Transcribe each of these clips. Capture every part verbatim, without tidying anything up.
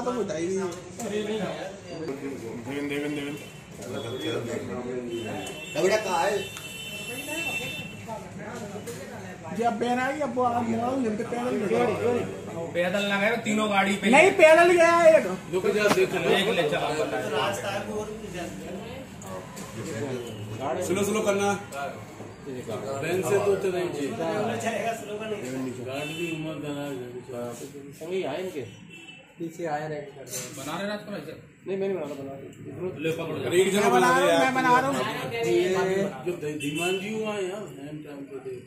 तो बताइए। देवन देवन देवन बेटा कहाँ है? जब बेना ही अब आप मोड़ लेते पैदल पैदल ना गए तीनों गाड़ी पे नहीं पैदल गया है एक रुक जा देख ले देख ले चला स्लो स्लो करना ट्रेन से तो चले जी गाड़ी भी उम्र बना संग ही आए इनके पीछे आया रहे बना रहे रात को ऐसे नहीं मैंने बना बना ले पकड़ एक जगह बना रहा हूं मैं बना रहा हूं जो धीमान जी हुआ है यार टाइम टाइम पे दे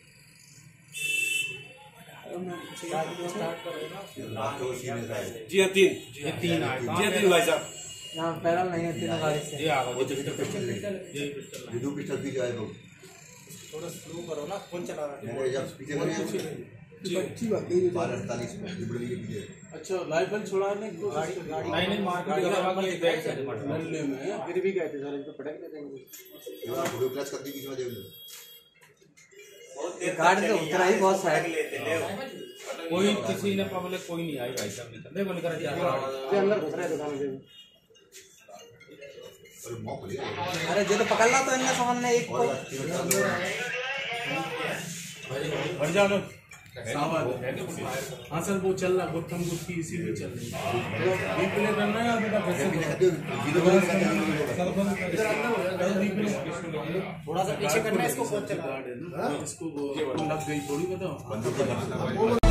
जी हाँ तीन ये तीन आए जी हाँ तीन भाई साहब यहाँ पैदल नहीं है तीनों गाड़ी से ये आ गया वो पिस्टल पिस्टल ये पिस्टल दो पिस्टल भी जाए लोग थोड़ा स्लो करो ना कौन चला रहा मैंने जब पीछे करिए अच्छी बात है बारह अड़तालीस में लिबरली के पीछे अच्छा लाइफल छुड़ाने की कोशिश कर नहीं नहीं मार के दरवाजा के बैक से मरने में फिर भी गए थे सर इनको पटक देते हैं ये फोटो क्लास कर दी किसी में देख लो गाड़ी से उतरा ही बहुत साइड कोई किसी ने पब्लिक कोई नहीं आई भाई साहब निकल देखो निकल दिया के अंदर घुस रहे दुकान से अरे मौक ले अरे जो तो पकड़ ला तो इनने सामने एक को बढ़ जाओ लोग सामान हाँ सर वो चल रहा गुत्थम गुत्थी इसी में चल रही रिप्ले करना है बेटा कैसे थोड़ा सा पीछे करना है इसको इसको लग गई थोड़ी बताओ